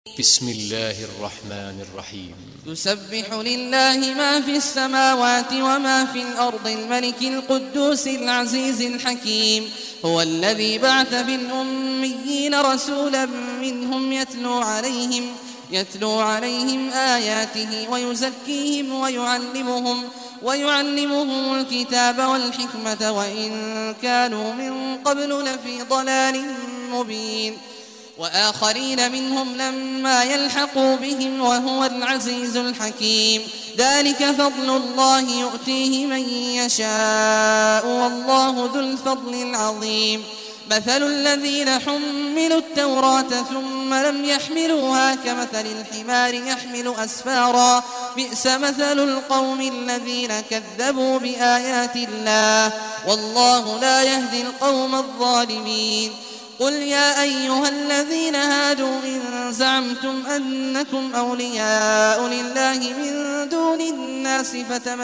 بسم الله الرحمن الرحيم. يسبح لله ما في السماوات وما في الأرض الملك القدوس العزيز الحكيم. هو الذي بعث في الأميين رسولا منهم يتلو عليهم آياته ويزكيهم ويعلمهم الكتاب والحكمة وإن كانوا من قبل لفي ضلال مبين. وآخرين منهم لما يلحقوا بهم وهو العزيز الحكيم. ذلك فضل الله يؤتيه من يشاء والله ذو الفضل العظيم. مثل الذين حملوا التوراة ثم لم يحملوها كمثل الحمار يحمل أسفارا بئس مثل القوم الذين كذبوا بآيات الله والله لا يهدي القوم الظالمين. قل يا أيها الذين هادوا إن زعمتم أنكم أولياء لله من دون الناس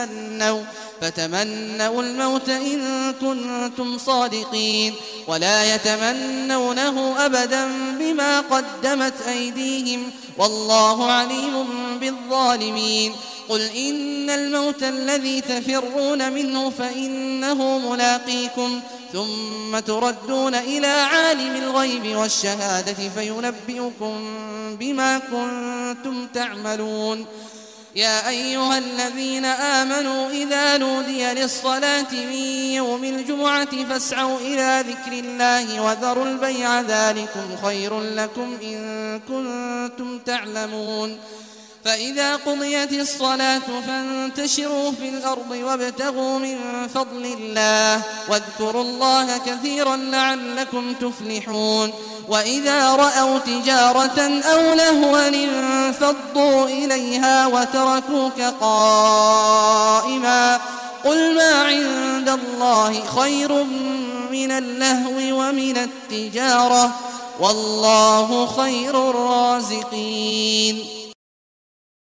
فتمنوا الموت إن كنتم صادقين ولا يتمنونه أبدا بما قدمت أيديهم والله عليم بالظالمين. قل إن الموت الذي تفرون منه فإنه ملاقيكم ثم تردون إلى عالم الغيب والشهادة فينبئكم بما كنتم تعملون. يا أيها الذين آمنوا إذا نودي للصلاة من يوم الجمعة فاسعوا إلى ذكر الله وذروا البيع ذلكم خير لكم إن كنتم تعلمون. فإذا قضيت الصلاة فانتشروا في الأرض وابتغوا من فضل الله واذكروا الله كثيرا لعلكم تفلحون. وإذا رأوا تجارة أو لهوا انفضوا إليها وتركوك قائما قل ما عند الله خير من اللهو ومن التجارة والله خير الرازقين.